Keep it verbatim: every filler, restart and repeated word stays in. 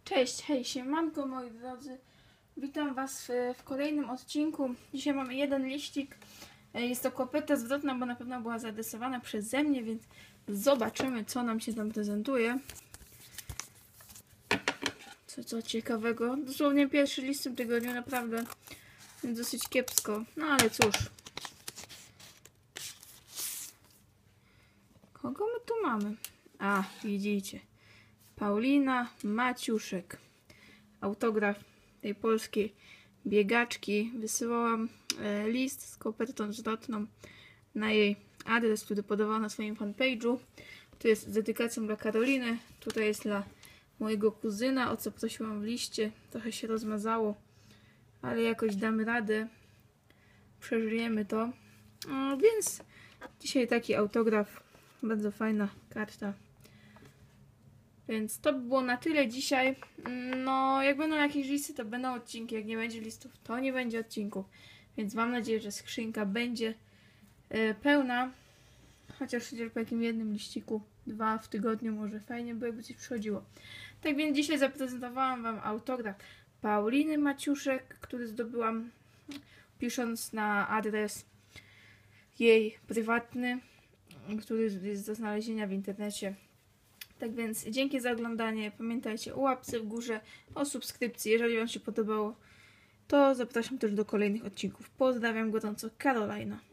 Cześć, hej, siemanko moi drodzy. Witam was w, w kolejnym odcinku. Dzisiaj mamy jeden liścik. Jest to kopyta zwrotna, bo na pewno była zaadresowana przeze mnie, więc zobaczymy, co nam się tam prezentuje. Co, co ciekawego. Dosłownie pierwszy list w tym tygodniu, naprawdę dosyć kiepsko. No ale cóż. Kogo my tu mamy? A, widzicie. Paulina Maciuszek. Autograf tej polskiej biegaczki. Wysyłałam e, list z kopertą zwrotną na jej adres, który podawała na swoim fanpage'u. Tu jest z dedykacją dla Karoliny. Tutaj jest dla mojego kuzyna, o co prosiłam w liście. Trochę się rozmazało, ale jakoś damy radę. Przeżyjemy to. No, więc dzisiaj taki autograf. Bardzo fajna karta. Więc to by było na tyle dzisiaj. No, jak będą jakieś listy, to będą odcinki. Jak nie będzie listów, to nie będzie odcinków. Więc mam nadzieję, że skrzynka będzie e, pełna. Chociaż chociaż po jakim jednym liściku, dwa w tygodniu może fajnie by jakby coś przychodziło. Tak więc dzisiaj zaprezentowałam wam autograf Pauliny Maciuszek, który zdobyłam pisząc na adres jej prywatny, który jest do znalezienia w internecie. Tak więc dzięki za oglądanie. Pamiętajcie o łapce w górze, o subskrypcji. Jeżeli wam się podobało, to zapraszam też do kolejnych odcinków. Pozdrawiam gorąco, Karolina.